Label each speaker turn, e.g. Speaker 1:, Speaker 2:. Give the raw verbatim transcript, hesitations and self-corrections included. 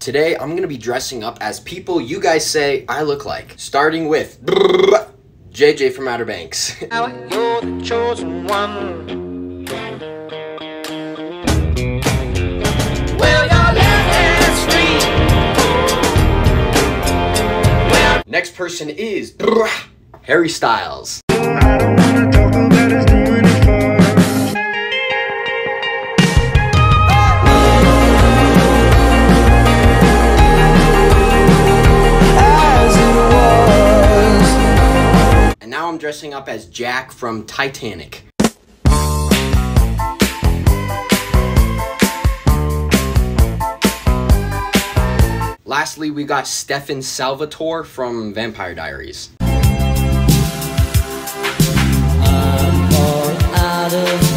Speaker 1: Today, I'm gonna be dressing up as people you guys say I look like. Starting with J J from Outer Banks.
Speaker 2: Now you're the chosen one. Well, your left hand's free. Well,
Speaker 1: next person is Harry Styles.
Speaker 3: I don't wanna talk about us doing it for.
Speaker 1: And now I'm dressing up as Jack from Titanic. Lastly, we got Stefan Salvatore from Vampire Diaries.
Speaker 4: I'm all out of